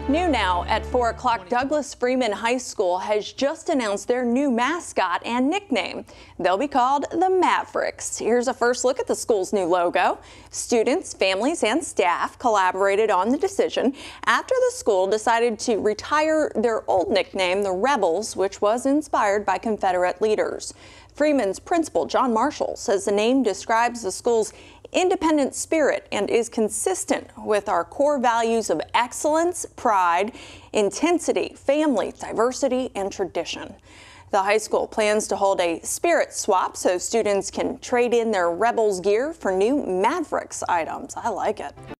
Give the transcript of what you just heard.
New now at 4 o'clock, Douglas Freeman High School has just announced their new mascot and nickname. They'll be called the Mavericks. Here's a first look at the school's new logo. Students, families, and staff collaborated on the decision after the school decided to retire their old nickname, the Rebels, which was inspired by Confederate leaders. Freeman's principal, John Marshall, says the name describes the school's independent spirit and is consistent with our core values of excellence, pride, intensity, family, diversity, and tradition. The high school plans to hold a spirit swap so students can trade in their Rebels gear for new Mavericks items. I like it.